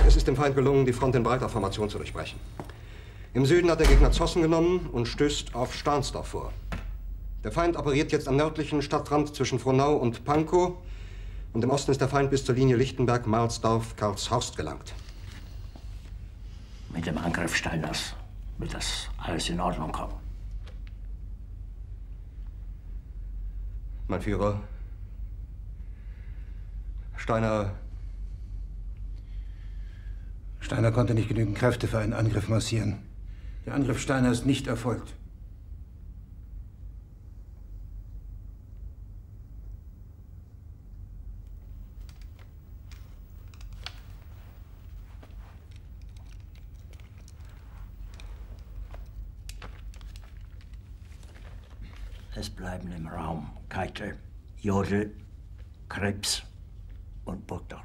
Es ist dem Feind gelungen, die Front in breiter Formation zu durchbrechen. Im Süden hat der Gegner Zossen genommen und stößt auf Stahnsdorf vor. Der Feind operiert jetzt am nördlichen Stadtrand zwischen Frohnau und Pankow. Und im Osten ist der Feind bis zur Linie Lichtenberg-Marsdorf-Karlshorst gelangt. Mit dem Angriff Steiners wird das alles in Ordnung kommen. Mein Führer, Steiner konnte nicht genügend Kräfte für einen Angriff massieren. Der Angriff Steiner ist nicht erfolgt. Es bleiben im Raum Keitel, Jodl, Krebs und Burgdorf.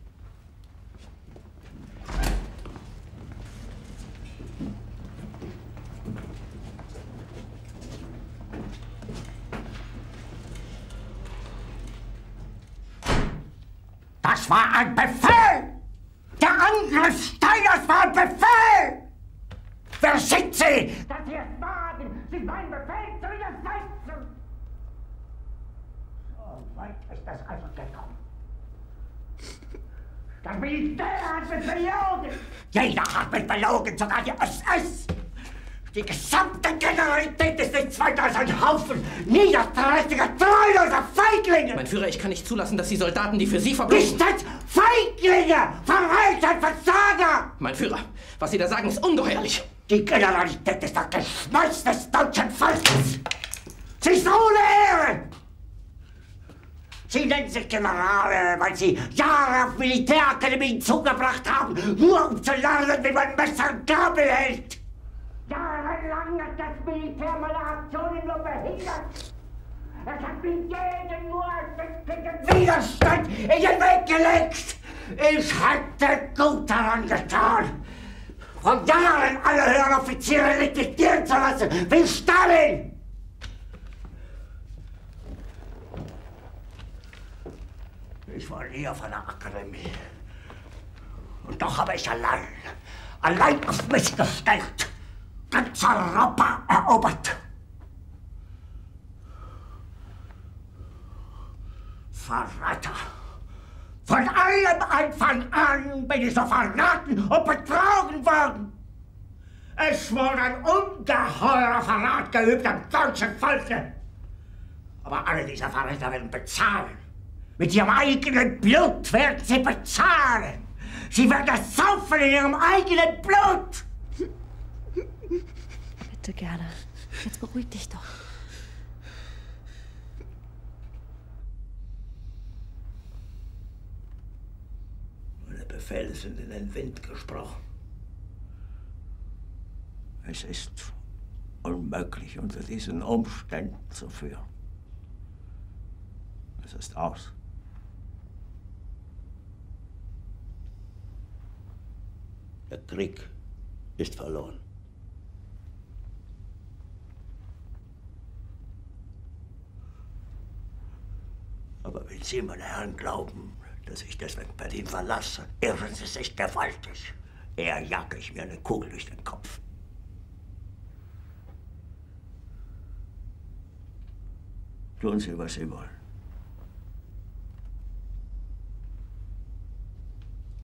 Das war ein Befehl! Der Angriff Steiners war ein Befehl! Wer sind Sie, dass Sie es wagen, sich meinen Befehl zu widersetzen? So weit ist das also gekommen. Das Militär hat mich belogen! Jeder hat mich belogen, sogar die SS! Die gesamte Generalität ist nichts weiter als ein Haufen niederträchtiger, treuloser Feiglinge! Mein Führer, ich kann nicht zulassen, dass die Soldaten, die für Sie verbringen... Nicht als Feiglinge! Verräter, Versager! Mein Führer, was Sie da sagen, ist ungeheuerlich! Die Generalität ist das Geschmeiß des deutschen Volkes! Sie ist ohne Ehre! Sie nennen sich Generale, weil Sie Jahre auf Militärakademien zugebracht haben, nur um zu lernen, wie man Messer und Gabel hält! Jahrelang hat das Militär meine Aktionen nur behindert! Es hat mir jeden nur ersichtlichen Widerstand in den Weg gelegt! Ich hätte gut daran getan, von Jahren alle höheren Offiziere liquidieren zu lassen, wie Stalin! Ich war nie auf einer Akademie. Und doch habe ich allein auf mich gestellt, ganz Europa erobert. Verräter! Von allem Anfang an bin ich so verraten und betrogen worden. Es wurde ein ungeheurer Verrat geübt am deutschen Volke. Aber alle diese Verräter werden bezahlen. Mit ihrem eigenen Blut werden sie bezahlen. Sie werden das saufen in ihrem eigenen Blut. Bitte gerne. Jetzt beruhig dich doch. Meine Befehle sind in den Wind gesprochen. Es ist unmöglich, unter diesen Umständen zu führen. Es ist aus. Der Krieg ist verloren. Aber wenn Sie, meine Herren, glauben, dass ich deswegen Berlin verlasse, irren Sie sich gewaltig. Eher jage ich mir eine Kugel durch den Kopf. Tun Sie, was Sie wollen.